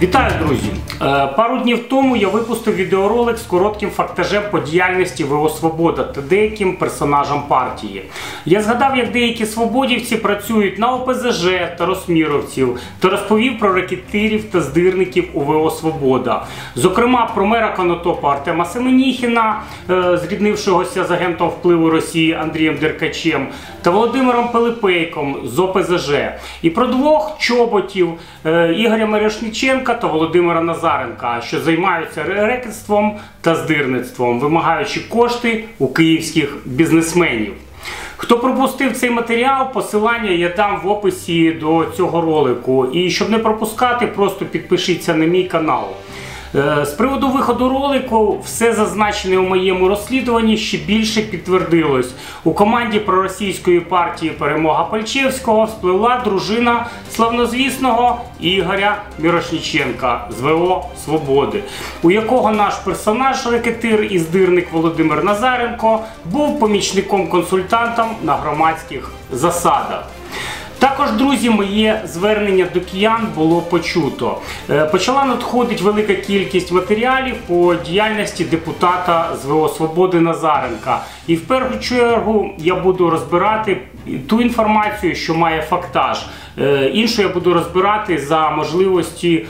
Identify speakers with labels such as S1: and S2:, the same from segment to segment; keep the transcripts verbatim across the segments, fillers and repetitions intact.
S1: Вітаю, друзі! Пару днів тому я випустив відеоролик з коротким фактажем по діяльності ВО «Свобода» та деяким персонажам партії. Я згадав, як деякі свободівці працюють на О Пе Зе Же та росміровців, та розповів про рекетирів та здирників у ВО «Свобода». Зокрема, про мера Конотопа Артема Семеніхіна, зріднившогося з агентом впливу Росії Андрієм Деркачем, та Володимиром Пилипейком з О Пе Зе Же. І про двох чоботів Ігоря Мірошниченка та Володимира Назаренка, що займаються рекетством та здирництвом, вимагаючи кошти у київських бізнесменів. Хто пропустив цей матеріал, посилання я дам в описі до цього ролику. І щоб не пропускати, просто підпишіться на мій канал. З приводу виходу ролику, все зазначене у моєму розслідуванні ще більше підтвердилось. У команді проросійської партії «Перемога Пальчевського» спливла дружина славнозвісного Ігоря Мірошниченка з ВО «Свободи», у якого наш персонаж, рекетир і здирник Володимир Назаренко, був помічником-консультантом на громадських засадах. Також, друзі, моє звернення до киян було почуто. Почала надходити велика кількість матеріалів по діяльності депутата з ВО «Свободи» Назаренка. І в першу чергу я буду розбирати ту інформацію, що має фактаж. Іншу я буду розбирати за можливості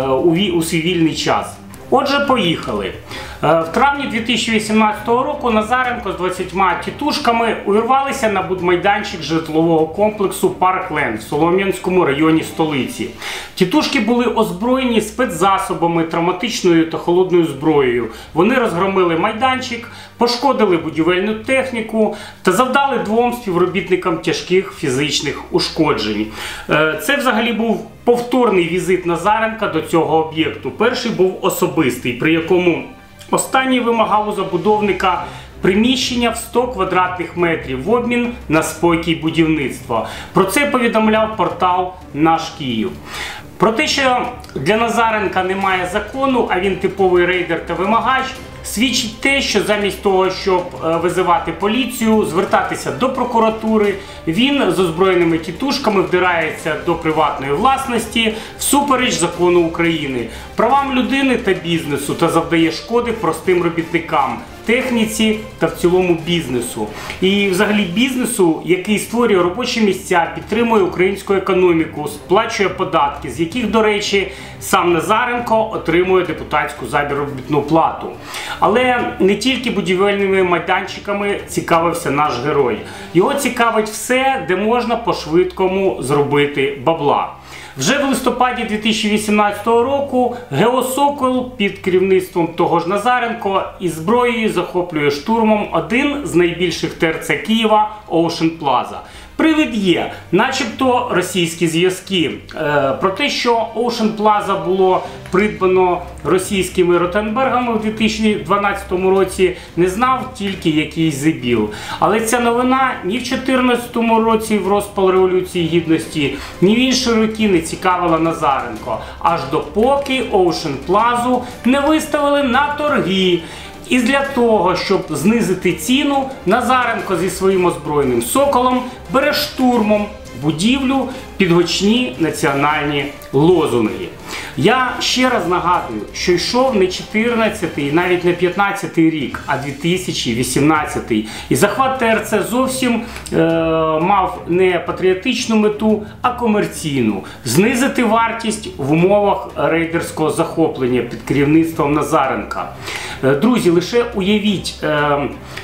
S1: у свій вільний час. Отже, поїхали. В травні дві тисячі вісімнадцятого року Назаренко з двадцятьма тітушками увірвалися на будмайданчик житлового комплексу «Паркленд» в Солом'янському районі столиці. Тітушки були озброєні спецзасобами, травматичною та холодною зброєю. Вони розгромили майданчик, пошкодили будівельну техніку та завдали двом співробітникам тяжких фізичних ушкоджень. Це взагалі був повторний візит Назаренка до цього об'єкту. Перший був особистий, при якому останній вимагав у забудовника приміщення в сто квадратних метрів в обмін на спокій будівництва. Про це повідомляв портал «Наш Київ». Про те, що для Назаренка немає закону, а він типовий рейдер та вимагач, свідчить те, що замість того, щоб визивати поліцію, звертатися до прокуратури, він з озброєними тітушками вдирається до приватної власності всупереч закону України, правам людини та бізнесу та завдає шкоди простим робітникам, техніці та в цілому бізнесу. І взагалі бізнесу, який створює робочі місця, підтримує українську економіку, сплачує податки, з яких, до речі, сам Назаренко отримує депутатську заробітну плату. Але не тільки будівельними майданчиками цікавився наш герой. Його цікавить все, де можна по-швидкому зробити бабла. Вже в листопаді дві тисячі вісімнадцятого року ГО «Сокол» під керівництвом того ж Назаренко із зброєю захоплює штурмом один з найбільших Те Ер Це Києва – Оушен Плаза. Привід є, начебто російські зв'язки. Е, про те, що Оушен Плаза було придбано російськими Ротенбергами в дві тисячі дванадцятому році, не знав тільки якийсь зебіл. Але ця новина ні в дві тисячі чотирнадцятому році в розпал Революції Гідності, ні в інші роки не цікавила Назаренко. Аж допоки Оушен Плазу не виставили на торги. І для того, щоб знизити ціну, Назаренко зі своїм озброєним «Соколом» бере штурмом будівлю під гучні національні лозунги. Я ще раз нагадую, що йшов не чотирнадцятий, навіть не п'ятнадцятий рік, а дві тисячі вісімнадцятий. І захват Те Ер Це зовсім е, мав не патріотичну мету, а комерційну. Знизити вартість в умовах рейдерського захоплення під керівництвом Назаренка. Е, друзі, лише уявіть, е,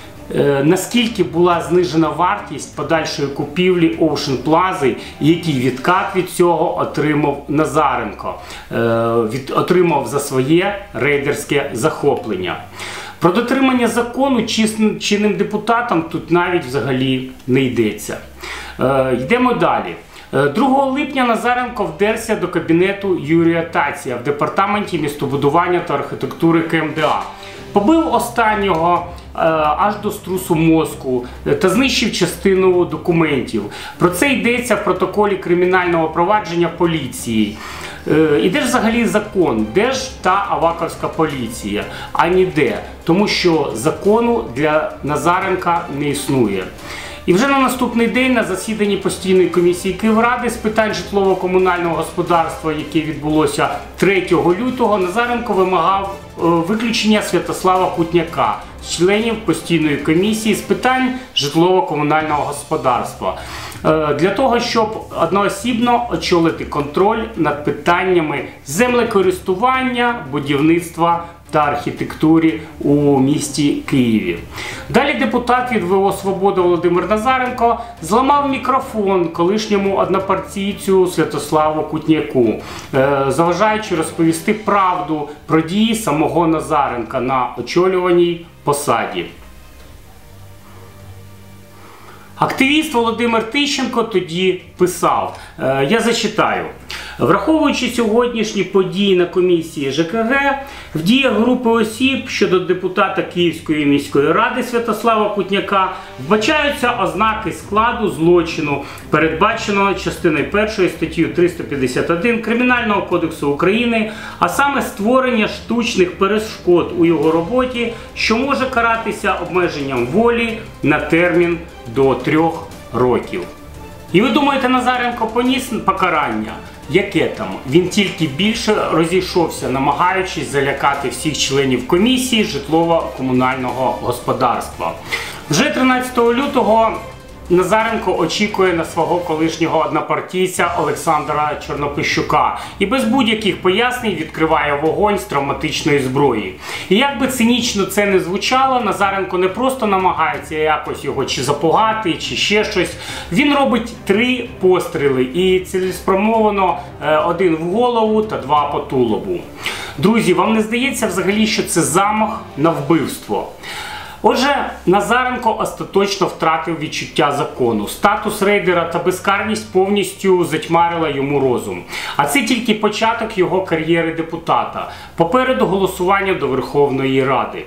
S1: наскільки була знижена вартість подальшої купівлі Оушен Плази, і який відкат від цього отримав Назаренко, від, отримав за своє рейдерське захоплення. Про дотримання закону чинним депутатам тут навіть взагалі не йдеться. Йдемо далі. другого липня Назаренко вдерся до кабінету Юрія Тація в департаменті містобудування та архітектури Ке Ем Де А. Побив останнього е, аж до струсу мозку та знищив частину документів. Про це йдеться в протоколі кримінального провадження поліції. Е, і де ж взагалі закон? Де ж та аваковська поліція? А ніде. Тому що закону для Назаренка не існує. І вже на наступний день на засіданні постійної комісії Київради з питань житлово-комунального господарства, яке відбулося третього лютого, Назаренко вимагав виключення Святослава Кутняка з членів постійної комісії з питань житлово-комунального господарства, для того, щоб одноосібно очолити контроль над питаннями землекористування, будівництва та архітектурі у місті Києві. Далі депутат від ВО «Свобода» Володимир Назаренко зламав мікрофон колишньому однопартійцю Святославу Кутняку, заважаючи розповісти правду про дії самого Назаренка на очолюваній посаді. Активіст Володимир Тищенко тоді писав, я зачитаю: враховуючи сьогоднішні події на комісії ЖКГ, в діях групи осіб щодо депутата Київської міської ради Святослава Кутняка вбачаються ознаки складу злочину, передбаченого частиною першої статтею триста п'ятдесят один Кримінального кодексу України, а саме створення штучних перешкод у його роботі, що може каратися обмеженням волі на термін до трьох років. І ви думаєте, Назаренко поніс покарання? Яке там? Він тільки більше розійшовся, намагаючись залякати всіх членів комісії житлово-комунального господарства. Вже тринадцятого лютого Назаренко очікує на свого колишнього однопартійця Олександра Чорнопищука і без будь-яких пояснень відкриває вогонь з травматичної зброї. І як би цинічно це не звучало, Назаренко не просто намагається якось його чи запугати, чи ще щось. Він робить три постріли і цілеспрямовано один в голову та два по тулубу. Друзі, вам не здається взагалі, що це замах на вбивство? Отже, Назаренко остаточно втратив відчуття закону. Статус рейдера та безкарність повністю затьмарила йому розум. А це тільки початок його кар'єри депутата. Попереду голосування до Верховної Ради.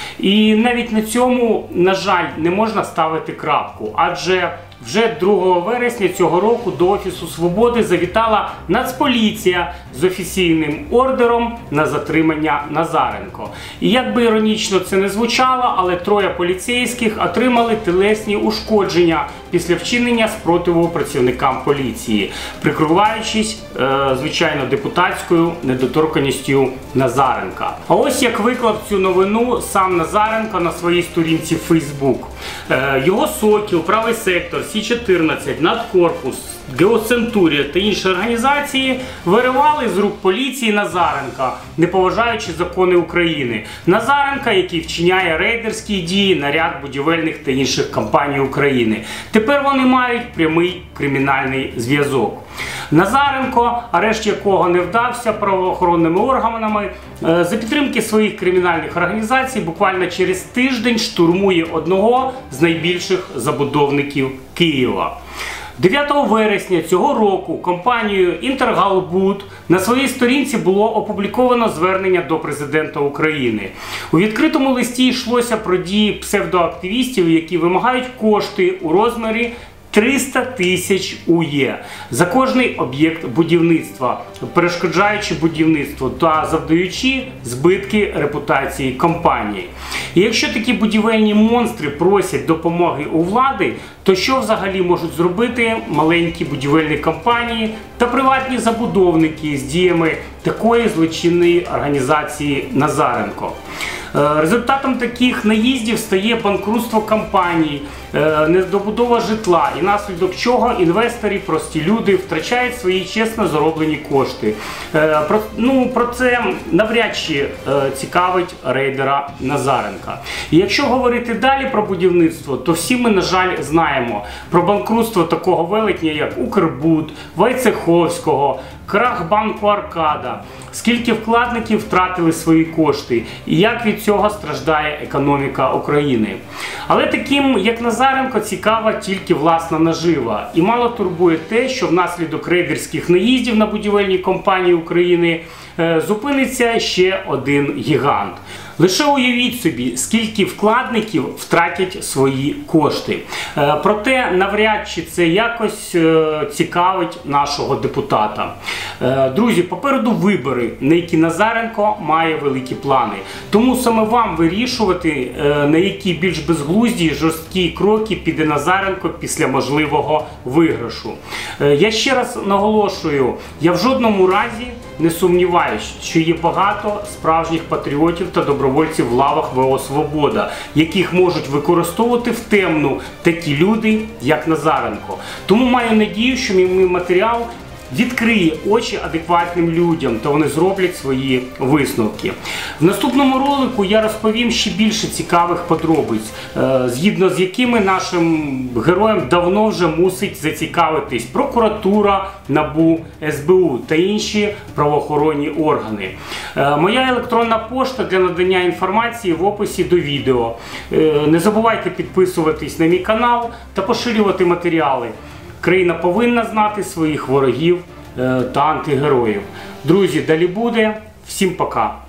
S1: І навіть на цьому, на жаль, не можна ставити крапку. Адже вже другого вересня цього року до Офісу Свободи завітала Нацполіція з офіційним ордером на затримання Назаренко. І як би іронічно це не звучало, але троє поліцейських отримали тілесні ушкодження після вчинення спротиву працівникам поліції, прикриваючись, е, звичайно, депутатською недоторканністю Назаренка. А ось як виклав цю новину сам Назаренко на своїй сторінці в Фейсбук. Е, його Сокіл, Правий сектор, Сі чотирнадцять, Надкорпус, Геоцентурія та інші організації виривали з рук поліції Назаренка, не поважаючи закони України. Назаренка, який вчиняє рейдерські дії на ряд будівельних та інших компаній України. Тепер вони мають прямий кримінальний зв'язок. Назаренко, арешт якого не вдався правоохоронними органами, за підтримки своїх кримінальних організацій буквально через тиждень штурмує одного з найбільших забудовників Києва. дев'ятого вересня цього року компанією «Інтергалбуд» на своїй сторінці було опубліковано звернення до президента України. У відкритому листі йшлося про дії псевдоактивістів, які вимагають кошти у розмірі триста тисяч У Є за кожний об'єкт будівництва, перешкоджаючи будівництву та завдаючи збитки репутації компанії. І якщо такі будівельні монстри просять допомоги у влади, то що взагалі можуть зробити маленькі будівельні компанії та приватні забудовники з діями такої злочинної організації Назаренко? Результатом таких наїздів стає банкрутство компаній, недобудова житла, і наслідок чого інвестори, прості люди втрачають свої чесно зароблені кошти. Про, ну, про це навряд чи цікавить рейдера Назаренка. І якщо говорити далі про будівництво, то всі ми, на жаль, знаємо про банкрутство такого велетня, як Укрбуд, Войцеховського, крах банку Аркада, скільки вкладників втратили свої кошти і як від цього страждає економіка України. Але таким, як Назаренко, цікава тільки власна нажива. І мало турбує те, що внаслідок рейдерських наїздів на будівельні компанії України е, зупиниться ще один гігант. Лише уявіть собі, скільки вкладників втратять свої кошти. Е, проте навряд чи це якось е, цікавить нашого депутата. Е, друзі, попереду вибори, на які Назаренко має великі плани. Тому саме вам вирішувати, е, на які більш безглузді і жорсткі кроки піде Назаренко після можливого виграшу. Е, я ще раз наголошую, я в жодному разі не сумніваюсь, що є багато справжніх патріотів та добровольців в лавах ВО «Свобода», яких можуть використовувати в темну такі люди, як Назаренко. Тому маю надію, що мій матеріал відкриє очі адекватним людям, та вони зроблять свої висновки. В наступному ролику я розповім ще більше цікавих подробиць, згідно з якими нашим героям давно вже мусить зацікавитись прокуратура, НАБУ, ес бе у та інші правоохоронні органи. Моя електронна пошта для надання інформації в описі до відео. Не забувайте підписуватись на мій канал та поширювати матеріали. Країна повинна знати своїх ворогів та антигероїв. Друзі, далі буде. Всім пока!